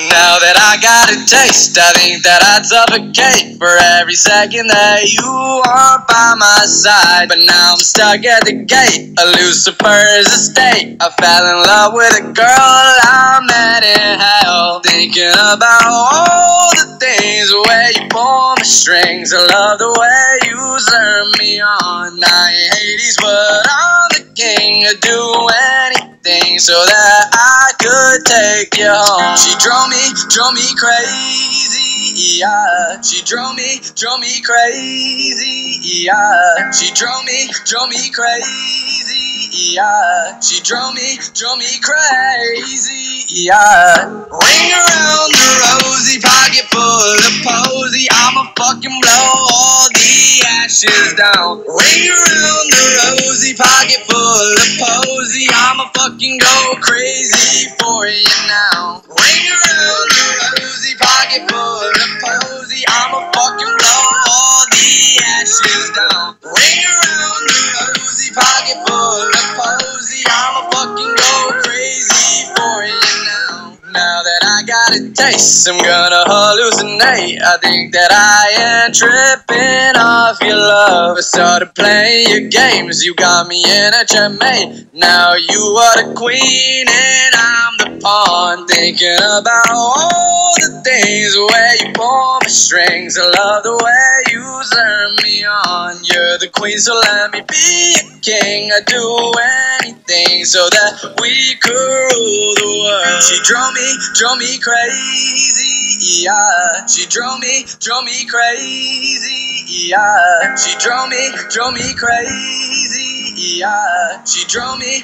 Now that I got a taste, I think that I'd suffocate for every second that you are by my side. But now I'm stuck at the gate of Lucifer's estate. I fell in love with a girl I met in hell, thinking about all the things, the way you pull my strings. I love the way you turn me on. I ain't Hades, but I'm the king. I'd do anything so that I could take you home. She drove me crazy, yeah. She drove me crazy, yeah. She drove me crazy, yeah. She drove me crazy, yeah. Ring around the rosy, pocket full of posy. I'ma fucking blow all the ashes down. Ring around the rosy, pocket full of posy. I'ma fucking go crazy for you now. Ring around the rosy, pocket full of posy. I'ma fucking blow all the ashes down. Ring around the rosy, pocket full of posy. I'ma fucking go crazy for you now. Now that I got a taste, I'm gonna hallucinate. I think that I am tripping off your love. I started playing your games, you got me in a checkmate. Now you are the queen and I'm the pawn, thinking about all the things, the way you pull my strings. I love the way you turn me on. You're the queen, so let me be a king. I'd do anything so that we could rule the world. She drove me crazy, yeah. She drove me crazy, yeah. She drove me crazy, yeah. She drove me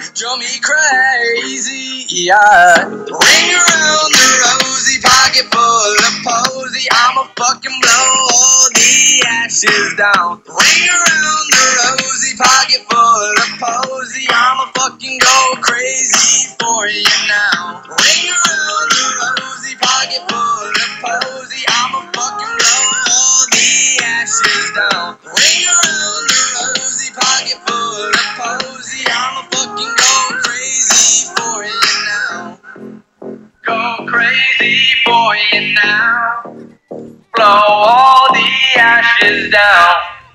crazy, yeah. Ring around the rosy, pocket full of posy. I'ma fucking blow all the ashes down. Ring around the rosy, pocket full of posy. I'ma fucking go crazy for you now. Ring around the rosy, pocket full of posy. I'ma fucking blow all the ashes down. Ring around the rosy, pocket full of posy. I'ma fucking go crazy for you now. Go crazy for you now. Blow all the ashes down.